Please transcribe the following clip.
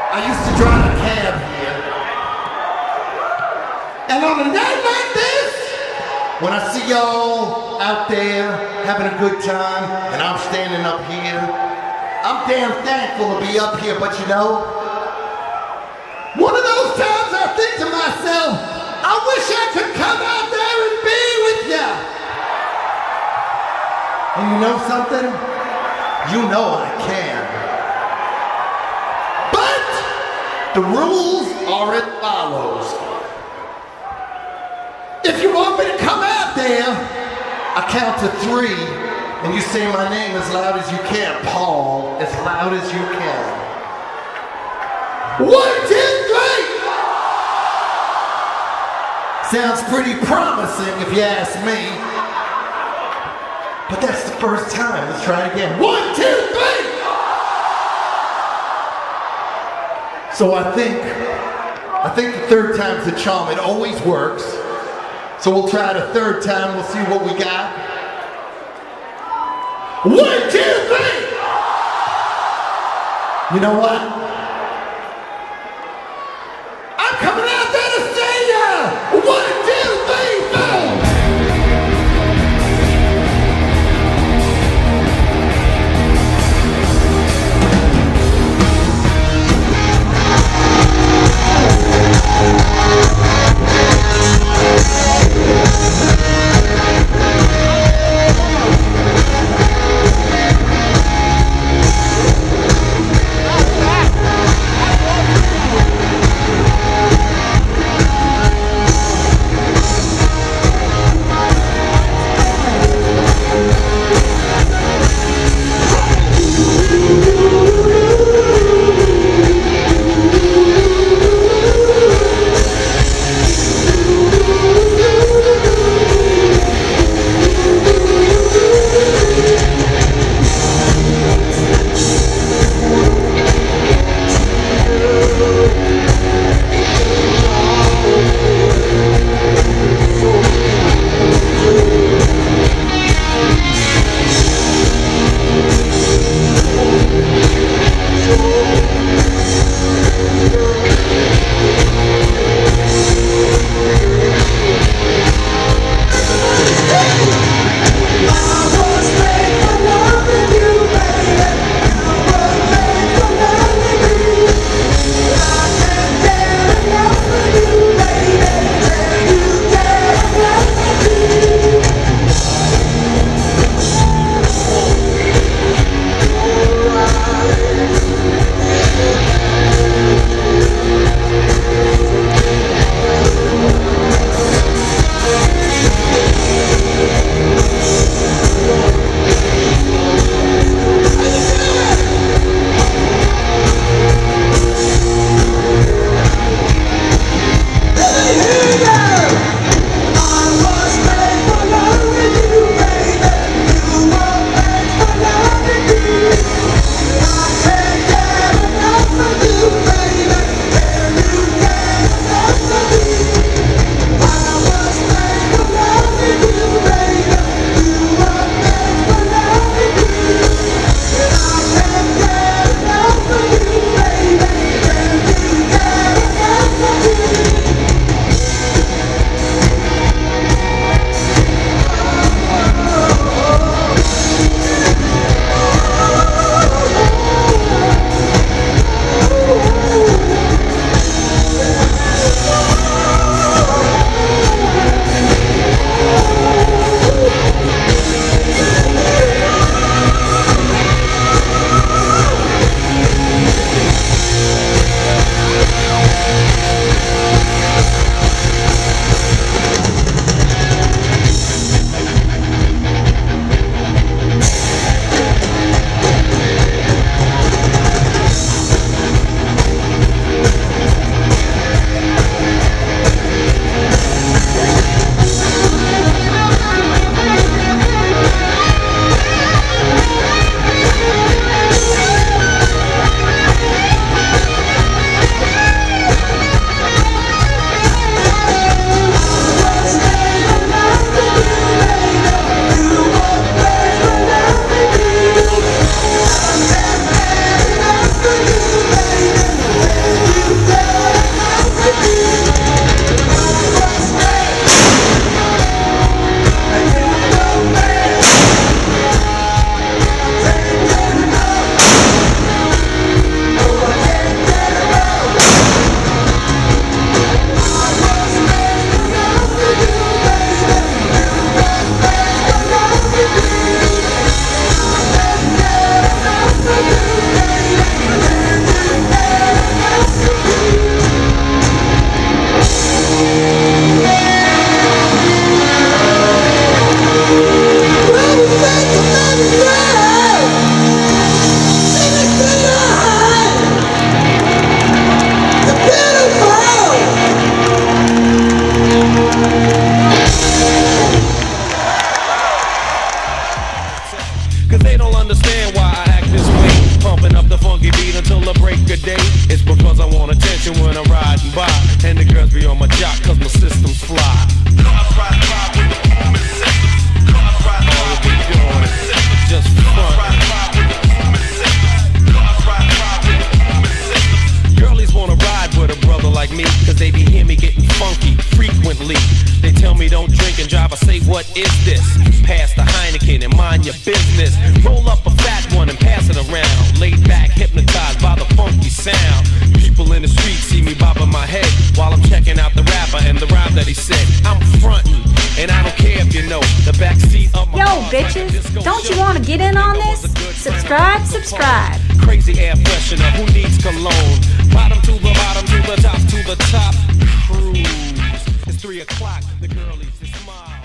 I used to drive a cab here. And on a night like this, when I see y'all out there having a good time and I'm standing up here, I'm damn thankful to be up here, but you know, one of those times I think to myself, I wish I could come out there and be with ya. And you know something? You know I can. But the rules are as follows. If you want me to come out there, I count to 3, and you say my name as loud as you can. Paul, as loud as you can. 1, 2, 3! Sounds pretty promising if you ask me. But that's the first time. Let's try it again. 1, 2, 3! So I think the third time's the charm. It always works. So we'll try it a third time. We'll see what we got. 1, 2, 3! You know what? I'm coming out there to see ya! 1, 2, 3, 4! day, it's because I want attention when I'm riding by. And the girls be on my jock cause my system's fly. Cars ride by with the booming systems. Cars ride by with the booming systems. Just front. Cars ride by with the booming systems. Cars ride by with the booming systems. Girlies wanna ride with a brother like me cause they be hear me getting funky frequently. They tell me don't drink and drive, I say what is this? Pass the Heineken and mind your business. Roll up a fat one and pass it around. Laid back, hypnotized by the funky sound. People in the street see me bobbing my head while I'm checking out the rapper and the rhyme that he said. I'm frontin', and I don't care if you know the backseat of my Yo, bitches, don't you want to get in on this? Subscribe. Crazy air freshener, who needs cologne? Bottom to the bottom, to the top, to the top. Cruise. It's 3 o'clock, the girlies, it's mine.